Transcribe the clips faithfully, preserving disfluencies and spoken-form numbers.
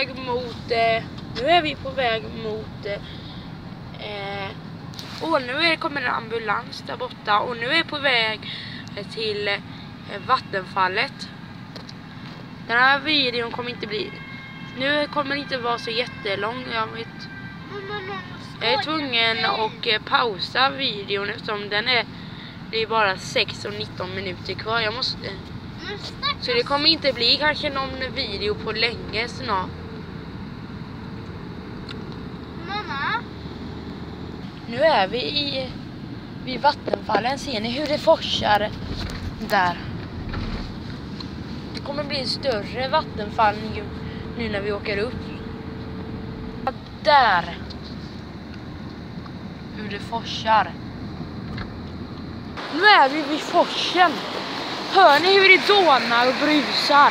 väg mot eh, nu är vi på väg mot eh, och nu är, kommer en ambulans där borta och nu är vi på väg till eh, vattenfallet. Den här videon kommer inte bli nu kommer det inte vara så jättelång. Jag vet Jag är tvungen att eh, pausa videon eftersom den är det är bara sex och nitton minuter kvar. Jag måste Så det kommer inte bli kanske någon video på länge snart. Mamma. Nu är vi i vid vattenfallen. Ser ni hur det forsar där? Det kommer bli en större vattenfall nu, nu när vi åker upp. Där. Hur det forsar. Nu är vi vid forsen. Hör ni hur det dånar och brusar?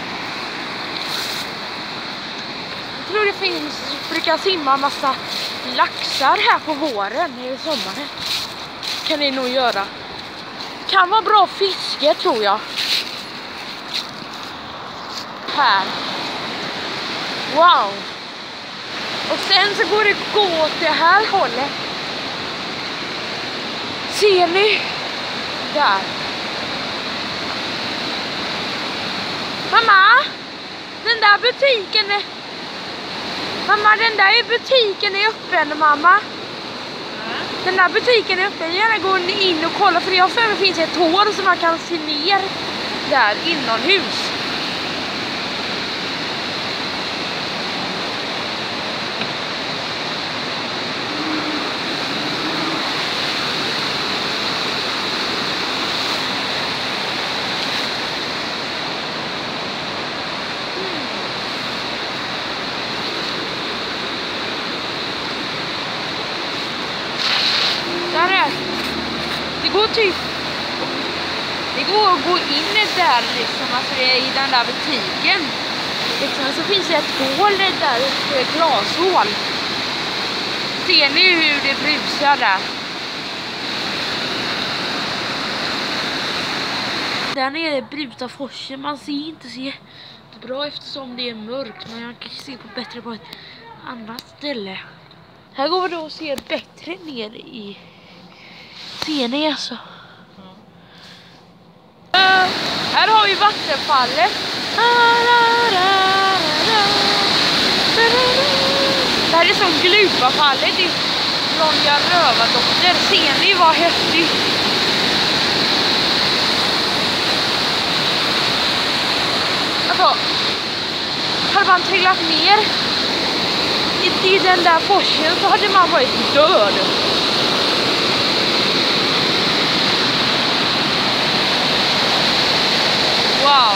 Jag tror det finns, brukar simma en massa laxar här på våren i sommaren. Kan det nog göra. Kan vara bra fiske tror jag. Här. Wow. Och sen så går det gå åt det här hållet. Ser ni? Där. Mamma, den där butiken är... Mamma, den där butiken är öppen, mamma. Mm. Den där butiken är öppen. Gärna gå in och kolla, för jag för mig finns ett hål som man kan se ner där inomhus. Det går typ Det går att gå in där liksom, alltså i den där butiken. Liksom, så finns det ett hål där, ett glashål. Ser ni hur det brusar där? Där nere brusar forsen. Man ser inte så bra eftersom det är mörkt, men jag kan se på bättre på ett annat ställe. Här går det då att se bättre ner i. Ser ni alltså? Mm. Uh, här har vi vattenfallet. Det här är som glupafallet från Jan Rövardotter. Ser ni vad häftigt? Alltså, hade man trillat ner i, i den där forsen så hade man varit död. Wow.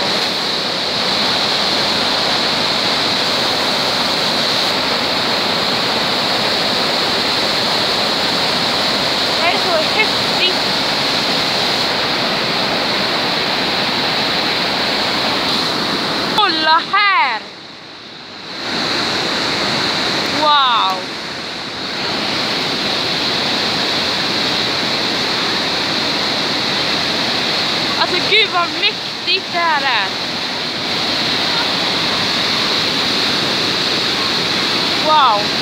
Det är så häftigt. Kolla här. Wow. Alltså gud vad mäktigt det här är. Wow.